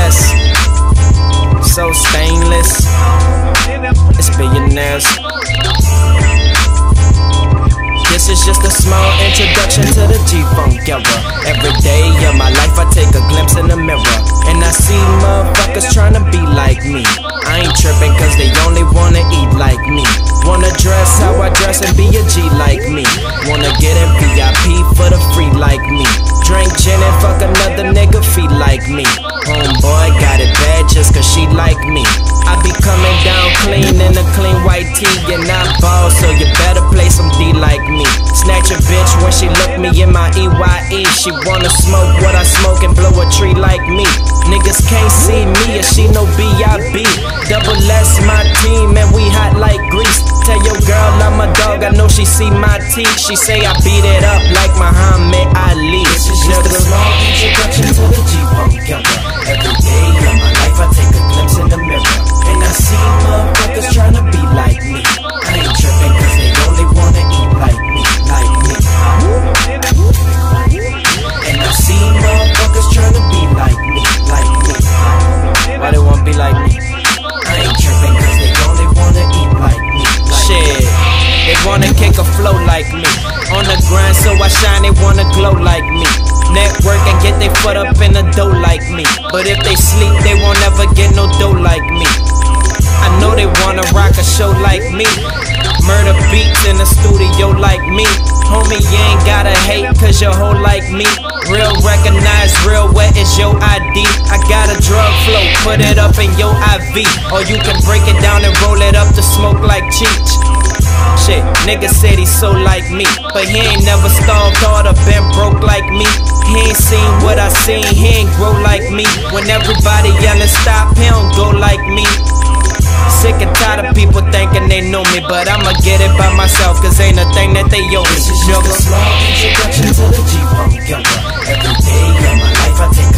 glass, so stainless. It's billionaires. This is just a small introduction to the G-Funk era. Every day of my life I take a glimpse in the mirror, and I see motherfuckers tryna be like me. I ain't trippin' cause they only wanna eat like me. Wanna dress how I dress and be a G like me. Wanna get in VIP for the free like me. Drink gin and fuck another nigga feet like me. Homeboy got it bad just cause she like me. I be coming down clean in a clean white tee and I ball, so you better play some D like me. Snatch a bitch when she look me in my EYE. She wanna smoke what I smoke and blow a tree like me. Niggas can't see me if she no B.I.B. Double S my team and we hot like grease. Tell your girl I'm a dog, I know she see my teeth. She say I beat it up like Muhammad Ali. This is just a small introduction to the G-Funk era. Every day of my life I take a glimpse in the mirror, and I see motherfuckers tryna be like me. I ain't trippin' cause they only wanna eat like me, like me. And I see motherfuckers tryna be like me, like me. Why they wanna be like me? I ain't trippin' cause they only wanna eat like me, like shit. They wanna kick a flow like me. On the grind so I shine, they wanna glow like me. Network and get they foot up in the dough like me. But if they sleep, they won't ever get no dough like me. I know they wanna rock a show like me. Murder beats in the studio like me. Homie, you ain't gotta hate cause you're whole like me. Real recognize, real wet is your ID. I got a drug flow, put it up in your IV. Or you can break it down and roll it up to smoke like Cheech. Shit, niggas said he so like me, but he ain't never starved hard or been broke like me. He ain't seen what I seen, he ain't grow like me. When everybody yelling stop, he don't go like me. Sick and tired of people thinking they know me, but I'ma get it by myself cause ain't a thing that they owe me. This is just a small introduction to the G-Funk era. Every day of my life I take